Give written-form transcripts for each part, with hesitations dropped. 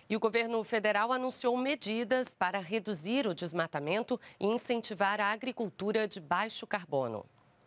E o governo federal anunciou medidas para reduzir o desmatamento e incentivar a agricultura de baixo carbono.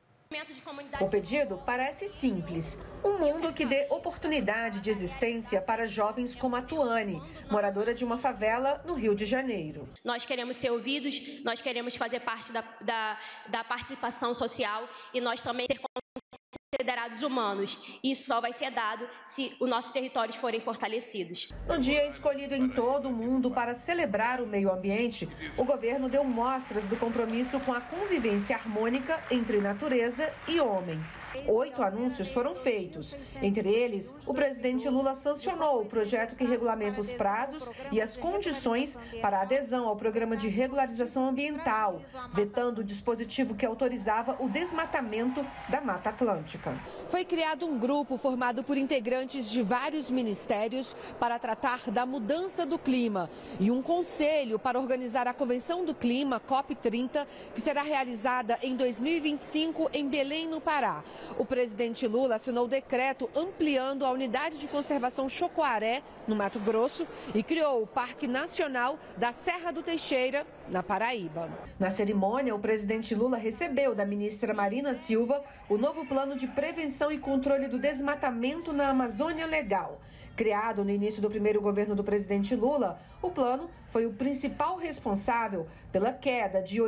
O pedido parece simples. Um mundo que dê oportunidade de existência para jovens como a Tuane, moradora de uma favela no Rio de Janeiro. Nós queremos ser ouvidos, nós queremos fazer parte da participação social e nós também ser considerados humanos. Isso só vai ser dado se os nossos territórios forem fortalecidos. No dia escolhido em todo o mundo para celebrar o meio ambiente, o governo deu mostras do compromisso com a convivência harmônica entre natureza e homem. 8 anúncios foram feitos. Entre eles, o presidente Lula sancionou o projeto que regulamenta os prazos e as condições para a adesão ao programa de regularização ambiental, vetando o dispositivo que autorizava o desmatamento da Mata Atlântica. Foi criado um grupo formado por integrantes de vários ministérios para tratar da mudança do clima e um conselho para organizar a Convenção do Clima, COP30, que será realizada em 2025 em Belém, no Pará. O presidente Lula assinou o decreto ampliando a unidade de conservação Chocoaré, no Mato Grosso, e criou o Parque Nacional da Serra do Teixeira, na Paraíba. Na cerimônia, o presidente Lula recebeu da ministra Marina Silva o novo plano de prevenção e controle do desmatamento na Amazônia Legal. Criado no início do primeiro governo do presidente Lula, o plano foi o principal responsável pela queda de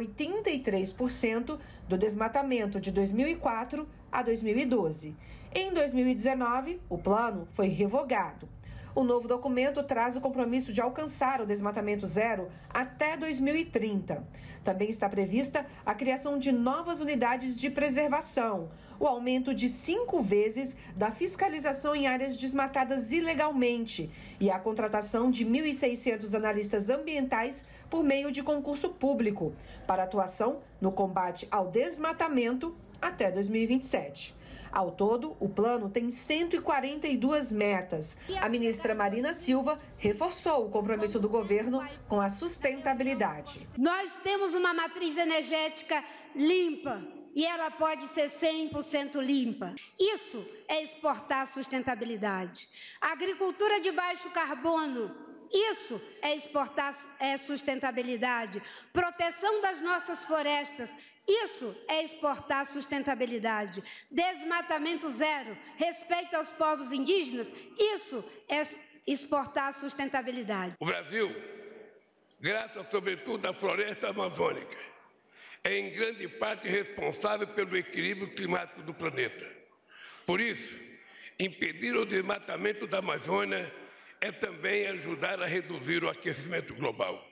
83% do desmatamento de 2004 a 2012. Em 2019, o plano foi revogado. O novo documento traz o compromisso de alcançar o desmatamento zero até 2030. Também está prevista a criação de novas unidades de preservação, o aumento de 5 vezes da fiscalização em áreas desmatadas ilegalmente e a contratação de 1.600 analistas ambientais por meio de concurso público para atuação no combate ao desmatamento até 2027. Ao todo, o plano tem 142 metas. A ministra Marina Silva reforçou o compromisso do governo com a sustentabilidade. Nós temos uma matriz energética limpa e ela pode ser 100% limpa. Isso é exportar sustentabilidade. A agricultura de baixo carbono, isso é exportar sustentabilidade. Proteção das nossas florestas, isso é exportar sustentabilidade. Desmatamento zero, respeito aos povos indígenas, isso é exportar sustentabilidade. O Brasil, graças sobretudo à floresta amazônica, é em grande parte responsável pelo equilíbrio climático do planeta. Por isso, impedir o desmatamento da Amazônia é também ajudar a reduzir o aquecimento global.